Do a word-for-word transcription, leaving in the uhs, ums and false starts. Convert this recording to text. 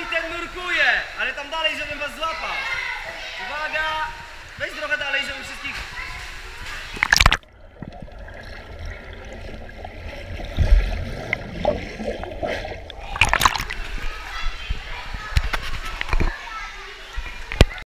kapitan nurkuje, ale tam dalej, żebym was złapał. Uwaga! Weź trochę dalej, żeby wszystkich